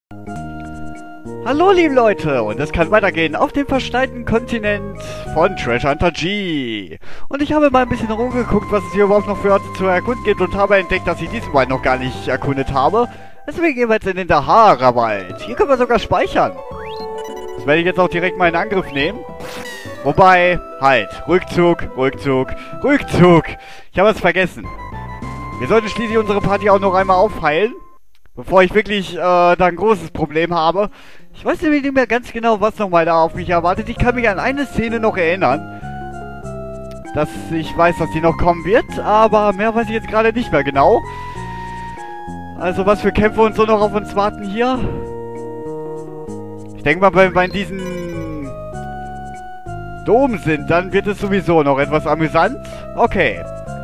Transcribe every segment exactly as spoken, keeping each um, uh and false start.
Hallo liebe Leute, und es kann weitergehen auf dem verschneiten Kontinent von Treasure Hunter G. Und ich habe mal ein bisschen rumgeguckt, was es hier überhaupt noch für Orte zu erkunden gibt und habe entdeckt, dass ich diesen Wald noch gar nicht erkundet habe. Deswegen gehen wir jetzt in den Dahara-Wald. Hier können wir sogar speichern. Das werde ich jetzt auch direkt mal in Angriff nehmen. Wobei, halt, Rückzug, Rückzug, Rückzug. Ich habe es vergessen. Wir sollten schließlich unsere Party auch noch einmal aufheilen. Bevor ich wirklich äh, da ein großes Problem habe. Ich weiß nämlich nicht mehr ganz genau, was nochmal da auf mich erwartet. Ich kann mich an eine Szene noch erinnern. Dass ich weiß, dass die noch kommen wird. Aber mehr weiß ich jetzt gerade nicht mehr genau. Also was für Kämpfe und so noch auf uns warten hier. Ich denke mal, wenn wir in diesen Dom sind, dann wird es sowieso noch etwas amüsant. Okay.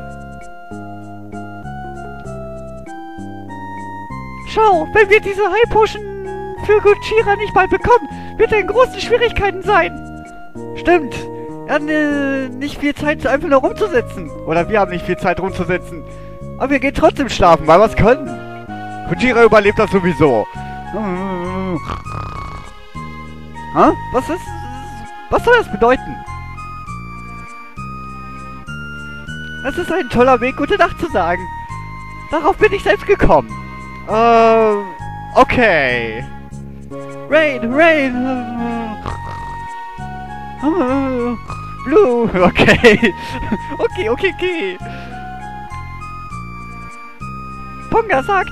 Schau, wenn wir diese High Potion für Gojira nicht bald bekommen, wird er in großen Schwierigkeiten sein. Stimmt. Er hat äh, nicht viel Zeit, einfach nur rumzusetzen. Oder wir haben nicht viel Zeit rumzusetzen. Aber wir gehen trotzdem schlafen, weil wir es können. Gojira überlebt das sowieso. Hä? Was ist... Was soll das bedeuten? Es ist ein toller Weg, gute Nacht zu sagen. Darauf bin ich selbst gekommen. Äh, okay. Rain, Rain. Blue, okay. Okay, okay, okay. Ponga sagt.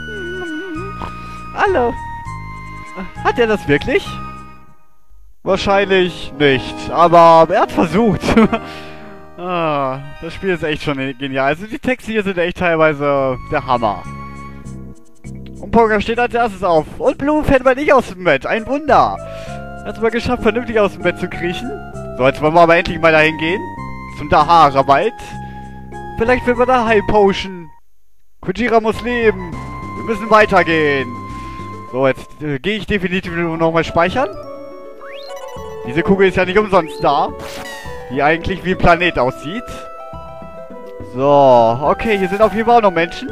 Alle. Hat er das wirklich? Wahrscheinlich nicht, aber er hat versucht. Ah, das Spiel ist echt schon genial. Also die Texte hier sind echt teilweise der Hammer. Und Ponga steht als erstes auf. Und Blue fällt mal nicht aus dem Bett. Ein Wunder. Er hat es mal geschafft, vernünftig aus dem Bett zu kriechen. So, jetzt wollen wir aber endlich mal dahin gehen. Zum Dahara-Wald. Vielleicht finden wir da High Potion. Gojira muss leben. Wir müssen weitergehen. So, jetzt äh, gehe ich definitiv nochmal speichern. Diese Kugel ist ja nicht umsonst da. Die eigentlich wie ein Planet aussieht. So, okay, hier sind auf jeden Fall auch noch Menschen.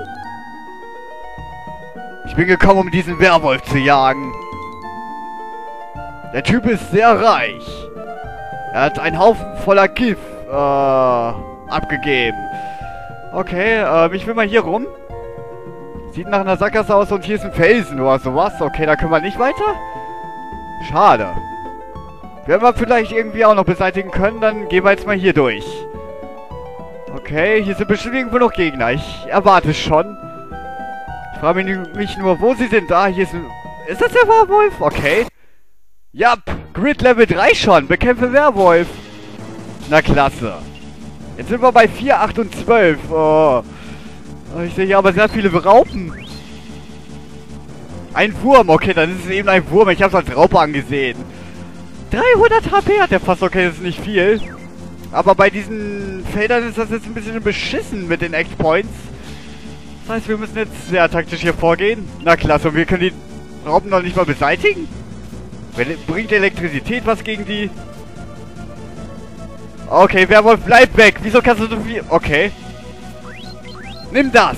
Ich bin gekommen, um diesen Werwolf zu jagen. Der Typ ist sehr reich. Er hat einen Haufen voller Gift äh, abgegeben. Okay, äh, ich will mal hier rum. Sieht nach einer Sackgasse aus und hier ist ein Felsen oder sowas. Okay, da können wir nicht weiter. Schade. Wenn wir vielleicht irgendwie auch noch beseitigen können, dann gehen wir jetzt mal hier durch. Okay, hier sind bestimmt irgendwo noch Gegner. Ich erwarte es schon. Ich frage mich nur, wo sie sind. Ah, hier ist ein... Ist das der Werwolf? Okay. Ja, Grid Level drei schon. Bekämpfe Werwolf. Na, klasse. Jetzt sind wir bei vier, acht und zwölf. Oh. Ich sehe hier aber sehr viele Raupen. Ein Wurm. Okay, dann ist es eben ein Wurm. Ich habe es als Raupe angesehen. dreihundert H P hat der fast. Okay, das ist nicht viel. Aber bei diesen Feldern ist das jetzt ein bisschen beschissen mit den Act Points. Das heißt, wir müssen jetzt sehr taktisch hier vorgehen. Na klasse, und wir können die Raupen noch nicht mal beseitigen? Bringt Elektrizität was gegen die? Okay, Werwolf, bleib weg. Wieso kannst du so viel... Okay. Nimm das.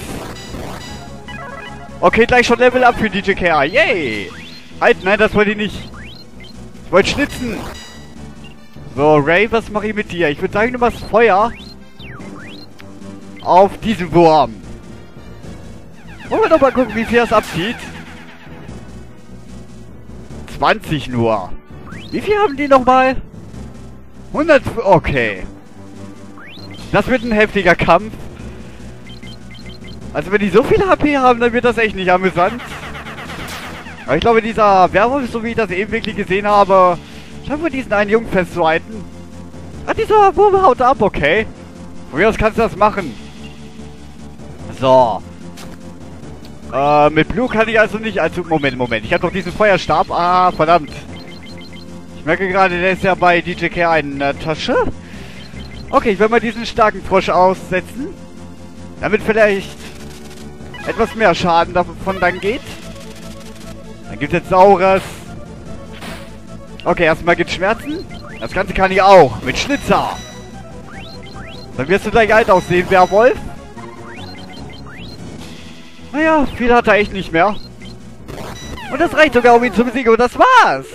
Okay, gleich schon Level up für D J K A. Yay. Halt, nein, das wollte ich nicht. Ich wollte schnitzen. So, Ray, was mache ich mit dir? Ich würde sagen, du machst Feuer auf diesen Wurm. Wollen wir doch mal gucken, wie viel das abzieht. zwanzig nur. Wie viel haben die nochmal? hundert... Okay. Das wird ein heftiger Kampf. Also wenn die so viel H P haben, dann wird das echt nicht amüsant. Aber ich glaube, dieser Werwolf, so wie ich das eben wirklich gesehen habe, schaffen wir diesen einen Jungen festzuhalten. Ah, dieser Wurm haut ab, okay. Von mir aus kannst du das machen. So. Äh, mit Blue kann ich also nicht... Also, Moment, Moment. Ich habe doch diesen Feuerstab. Ah, verdammt. Ich merke gerade, der ist ja bei D J K in der Tasche. Okay, ich werde mal diesen starken Frosch aussetzen. Damit vielleicht etwas mehr Schaden davon dann geht. Dann gibt es jetzt Saures. Okay, erstmal gibt's Schmerzen. Das Ganze kann ich auch. Mit Schnitzer. Dann wirst du gleich alt aussehen, Werwolf. Naja, viel hat er echt nicht mehr. Und das reicht sogar, um ihn zu besiegen. Und das war's.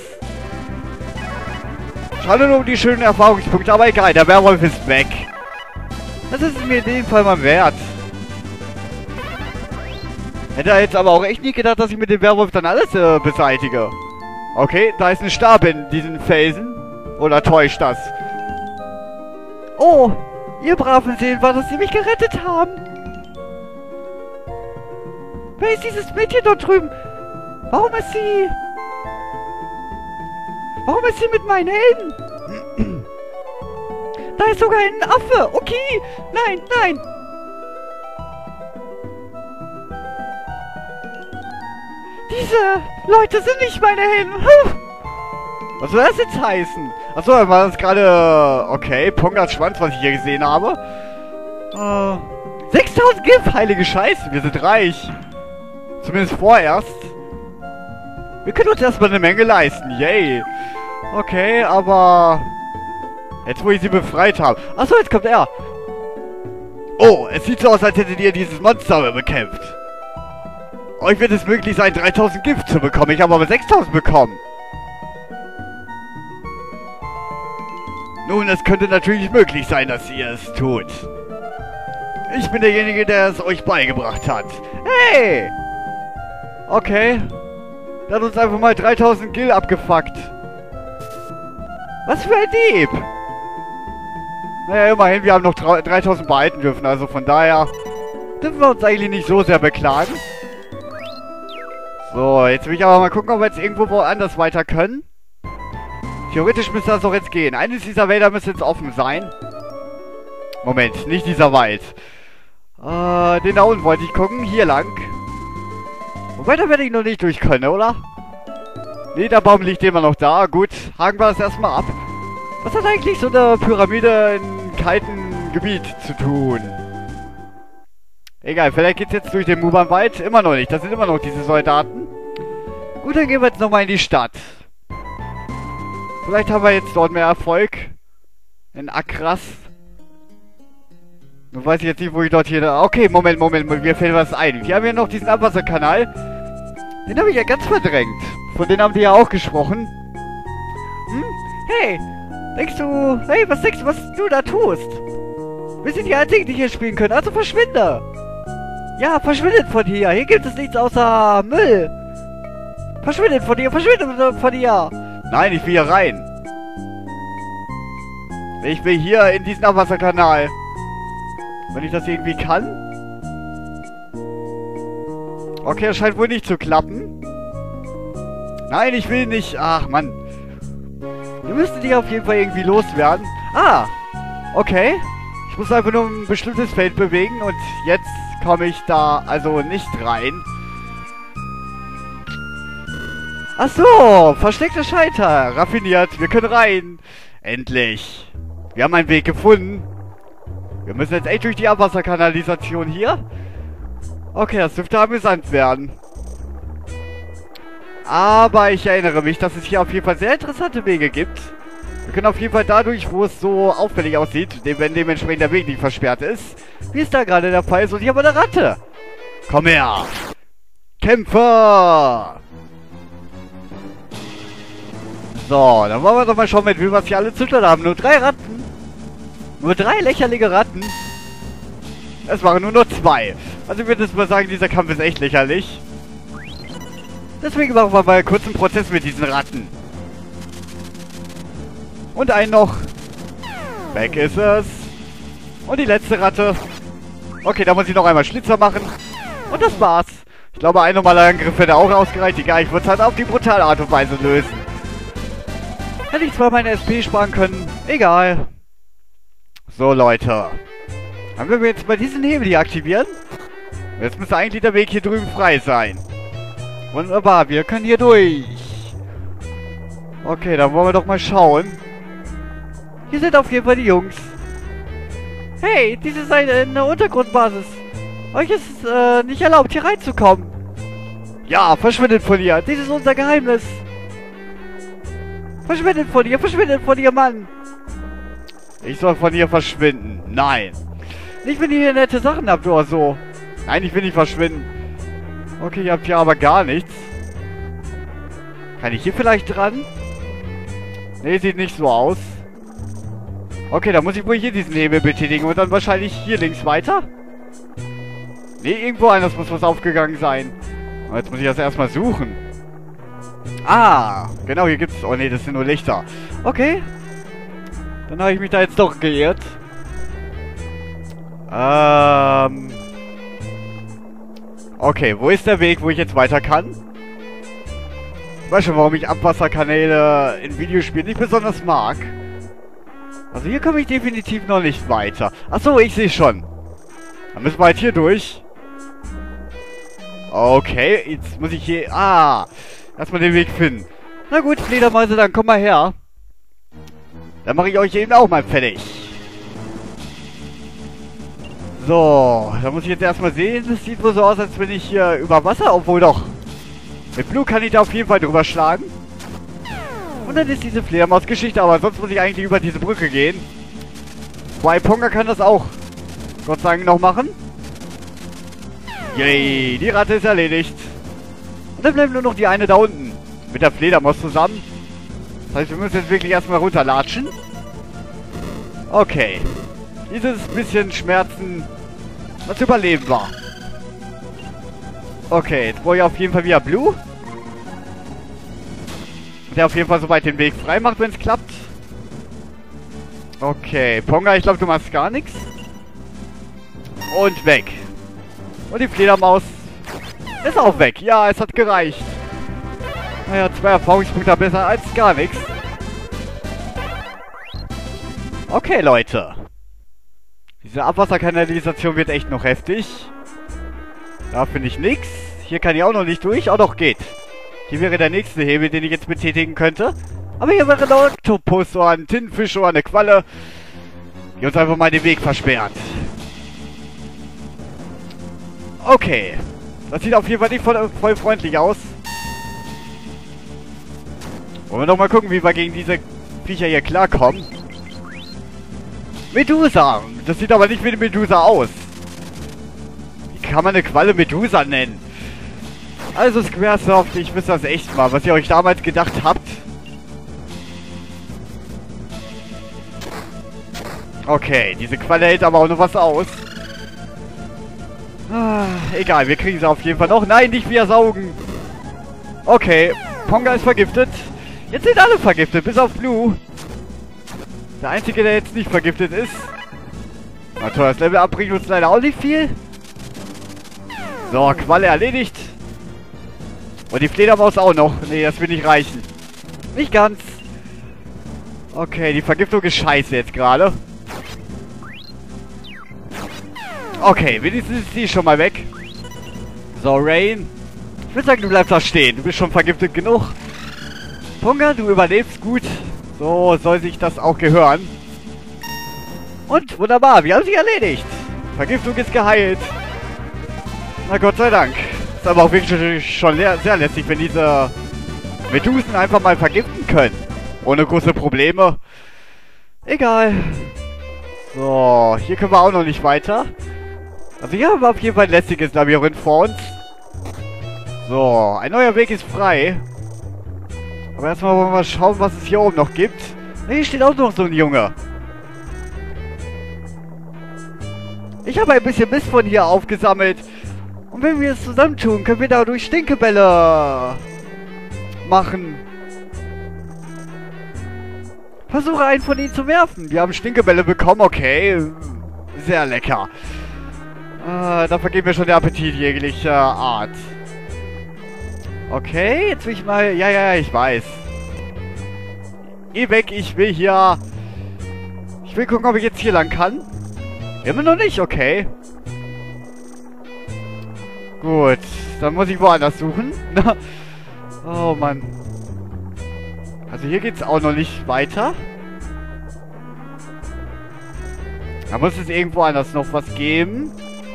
Schade nur um die schönen Erfahrungspunkte, aber egal, der Werwolf ist weg. Das ist mir in dem Fall mal wert. Hätte er jetzt aber auch echt nie gedacht, dass ich mit dem Werwolf dann alles äh, beseitige. Okay, da ist ein Stab in diesen Felsen. Oder täuscht das? Oh, ihr braven Seelen, war, dass sie mich gerettet haben. Wer ist dieses Mädchen dort drüben? Warum ist sie... Warum ist sie mit meinen Helden? Da ist sogar ein Affe. Okay. Nein, nein. Diese Leute sind nicht meine Helden. Was soll das jetzt heißen? Achso, war das gerade... Okay, Pongas Schwanz, was ich hier gesehen habe. Äh, sechstausend Gift, heilige Scheiße. Wir sind reich. Zumindest vorerst. Wir können uns erstmal eine Menge leisten. Yay. Okay, aber... Jetzt, wo ich sie befreit habe. Achso, jetzt kommt er. Oh, es sieht so aus, als hättet ihr dieses Monster bekämpft. Euch wird es möglich sein, dreitausend Gift zu bekommen. Ich habe aber sechstausend bekommen. Nun, es könnte natürlich möglich sein, dass ihr es tut. Ich bin derjenige, der es euch beigebracht hat. Hey! Okay. Der hat uns einfach mal dreitausend Gil abgefuckt. Was für ein Dieb! Naja, immerhin, wir haben noch dreitausend behalten dürfen, also von daher dürfen wir uns eigentlich nicht so sehr beklagen. So, jetzt will ich aber mal gucken, ob wir jetzt irgendwo woanders weiter können. Theoretisch müsste das doch jetzt gehen. Eines dieser Wälder müsste jetzt offen sein. Moment, nicht dieser Wald. Äh, den da unten wollte ich gucken. Hier lang. Wobei, da werde ich noch nicht durch können, oder? Nee, der Baum liegt immer noch da. Gut, haken wir das erstmal ab. Was hat eigentlich so eine Pyramide in kaltem Gebiet zu tun? Egal, vielleicht geht's jetzt durch den Muban-Wald. Immer noch nicht, das sind immer noch diese Soldaten. Gut, dann gehen wir jetzt nochmal in die Stadt. Vielleicht haben wir jetzt dort mehr Erfolg. In Akras. Nun weiß ich jetzt nicht, wo ich dort hier... Okay, Moment, Moment, mir fällt was ein. Wir haben hier noch diesen Abwasserkanal. Den habe ich ja ganz verdrängt. Von denen haben die ja auch gesprochen. Hm? Hey, denkst du... Hey, was denkst du, was du da tust? Wir sind die Einzigen, die hier spielen können, also verschwinde! Ja, verschwindet von hier. Hier gibt es nichts außer Müll. Verschwindet von hier, verschwindet von hier. Nein, ich will hier rein. Ich will hier in diesen Abwasserkanal. Wenn ich das irgendwie kann? Okay, das scheint wohl nicht zu klappen. Nein, ich will nicht. Ach, Mann. Wir müssten die auf jeden Fall irgendwie loswerden. Ah, okay. Ich muss einfach nur ein bestimmtes Feld bewegen und jetzt komme ich da also nicht rein. Ach so, versteckter Schalter. Raffiniert, wir können rein. Endlich. Wir haben einen Weg gefunden. Wir müssen jetzt echt durch die Abwasserkanalisation hier. Okay, das dürfte amüsant werden. Aber ich erinnere mich, dass es hier auf jeden Fall sehr interessante Wege gibt. Wir können auf jeden Fall dadurch, wo es so auffällig aussieht, wenn dementsprechend der Weg nicht versperrt ist, wie es da gerade der Fall ist. Und hier haben wir eine Ratte. Komm her. Kämpfer. So, dann wollen wir doch mal schauen, mit wem wir es hier alle zu tun haben. Nur drei Ratten. Nur drei lächerliche Ratten. Es waren nur noch zwei. Also ich würde jetzt mal sagen, dieser Kampf ist echt lächerlich. Deswegen machen wir mal kurz einen Prozess mit diesen Ratten. Und einen noch. Weg ist es. Und die letzte Ratte. Okay, da muss ich noch einmal Schlitzer machen. Und das war's. Ich glaube, ein normaler Angriff hätte auch ausgereicht. Egal, ich würde es halt auf die brutale Art und Weise lösen. Hätte ich zwar meine S P sparen können. Egal. So, Leute. Dann werden wir jetzt mal diesen Hebel hier aktivieren. Jetzt müsste eigentlich der Weg hier drüben frei sein. Wunderbar, wir können hier durch. Okay, dann wollen wir doch mal schauen. Hier sind auf jeden Fall die Jungs. Hey, dies ist eine, eine Untergrundbasis. Euch ist es äh, nicht erlaubt, hier reinzukommen. Ja, verschwindet von hier. Dies ist unser Geheimnis. Verschwindet von hier, verschwindet von hier, Mann. Ich soll von hier verschwinden. Nein. Nicht, wenn ihr hier nette Sachen habt oder so. Nein, ich will nicht verschwinden. Okay, ihr habt hier aber gar nichts. Kann ich hier vielleicht dran? Ne, sieht nicht so aus. Okay, dann muss ich wohl hier diesen Hebel betätigen und dann wahrscheinlich hier links weiter. Ne, irgendwo anders muss was aufgegangen sein. Aber jetzt muss ich das erstmal suchen. Ah, genau, hier gibt's... Oh ne, das sind nur Lichter. Okay. Dann habe ich mich da jetzt doch geirrt. Ähm... Okay, wo ist der Weg, wo ich jetzt weiter kann? Ich weiß schon, warum ich Abwasserkanäle in Videospielen nicht besonders mag. Also hier komme ich definitiv noch nicht weiter. Achso, ich sehe schon. Dann müssen wir halt hier durch. Okay, jetzt muss ich hier... Ah, erstmal den Weg finden. Na gut, Fledermäuse, dann komm mal her. Dann mache ich euch eben auch mal fertig. So, da muss ich jetzt erstmal sehen. Das sieht wohl so aus, als wenn ich hier über Wasser... Obwohl doch. Mit Blue kann ich da auf jeden Fall drüber schlagen. Und dann ist diese Fledermaus-Geschichte, aber sonst muss ich eigentlich über diese Brücke gehen. Wobei Ponga kann das auch, Gott sei Dank, noch machen. Yay, die Ratte ist erledigt. Und dann bleibt nur noch die eine da unten. Mit der Fledermaus zusammen. Das heißt, wir müssen jetzt wirklich erstmal runterlatschen. Okay. Dieses bisschen Schmerzen, was überleben war. Okay, jetzt brauche ich auf jeden Fall wieder Blue. Der auf jeden Fall soweit den Weg frei macht, wenn es klappt. Okay, Ponga, ich glaube, du machst gar nichts. Und weg. Und die Fledermaus ist auch weg. Ja, es hat gereicht. Naja, zwei Erfahrungspunkte besser als gar nichts. Okay, Leute. Diese Abwasserkanalisation wird echt noch heftig. Da finde ich nichts. Hier kann ich auch noch nicht durch. Auch doch, geht. Hier wäre der nächste Hebel, den ich jetzt betätigen könnte. Aber hier wäre ein Oktopus oder ein Tintenfisch oder eine Qualle, die uns einfach mal den Weg versperrt. Okay. Das sieht auf jeden Fall nicht voll, voll freundlich aus. Wollen wir noch mal gucken, wie wir gegen diese Viecher hier klarkommen. Medusa. Das sieht aber nicht wie eine Medusa aus. Wie kann man eine Qualle Medusa nennen? Also Squaresoft, ich wüsste das echt mal, was ihr euch damals gedacht habt. Okay, diese Qualle hält aber auch noch was aus. Ah, egal, wir kriegen sie auf jeden Fall noch. Nein, nicht wieder saugen. Okay, Ponga ist vergiftet. Jetzt sind alle vergiftet, bis auf Blue. Der Einzige, der jetzt nicht vergiftet ist. Na toll, das Level up bringt uns leider auch nicht viel. So, Qualle erledigt. Und die Fledermaus auch noch. Nee, das wird nicht reichen. Nicht ganz. Okay, die Vergiftung ist scheiße jetzt gerade. Okay, wenigstens ist die schon mal weg. So, Rain. Ich würde sagen, du bleibst da stehen. Du bist schon vergiftet genug. Ponga, du überlebst gut. So soll sich das auch gehören. Und wunderbar, wir haben sie erledigt. Vergiftung ist geheilt. Na Gott sei Dank. Ist aber auch wirklich schon sehr lästig, wenn diese Medusen einfach mal vergiften können. Ohne große Probleme. Egal. So, hier können wir auch noch nicht weiter. Also hier haben wir auf jeden Fall ein lästiges Labyrinth vor uns. So, ein neuer Weg ist frei. Aber erstmal wollen wir mal schauen, was es hier oben noch gibt. Hier steht auch noch so ein Junge. Ich habe ein bisschen Mist von hier aufgesammelt. Und wenn wir es zusammentun, können wir dadurch Stinkebälle machen. Versuche einen von ihnen zu werfen. Wir haben Stinkebälle bekommen, okay. Sehr lecker. Äh, da vergeht mir schon der Appetit jeglicher Art. Okay, jetzt will ich mal... Ja, ja, ich weiß. Geh weg, ich will hier... Ich will gucken, ob ich jetzt hier lang kann. Immer noch nicht, okay. Gut, dann muss ich woanders suchen. Oh, Mann. Also hier geht's auch noch nicht weiter. Da muss es irgendwo anders noch was geben.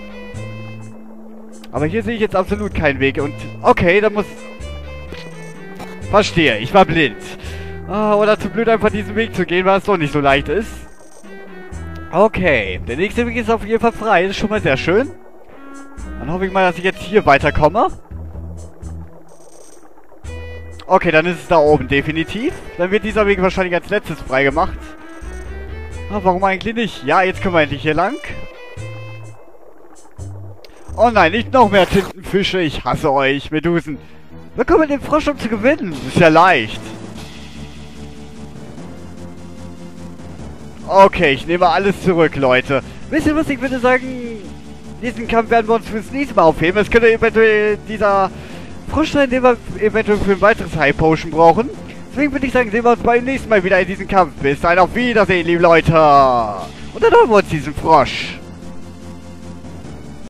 Aber hier sehe ich jetzt absolut keinen Weg. Und okay, da muss... Verstehe, ich war blind. Ah, oder zu blöd, einfach diesen Weg zu gehen, weil es doch nicht so leicht ist. Okay, der nächste Weg ist auf jeden Fall frei. Das ist schon mal sehr schön. Dann hoffe ich mal, dass ich jetzt hier weiterkomme. Okay, dann ist es da oben definitiv. Dann wird dieser Weg wahrscheinlich als letztes freigemacht. Ah, warum eigentlich nicht? Ja, jetzt können wir endlich hier lang. Oh nein, nicht noch mehr Tintenfische. Ich hasse euch, Medusen. Wir kommen den Frosch, um zu gewinnen. Ist ja leicht. Okay, ich nehme alles zurück, Leute. Wisst ihr was, ich würde sagen, diesen Kampf werden wir uns fürs nächste Mal aufheben. Es könnte eventuell dieser Frosch sein, den wir eventuell für ein weiteres High Potion brauchen. Deswegen würde ich sagen, sehen wir uns beim nächsten Mal wieder in diesem Kampf. Bis dahin, auf Wiedersehen, liebe Leute. Und dann holen wir uns diesen Frosch.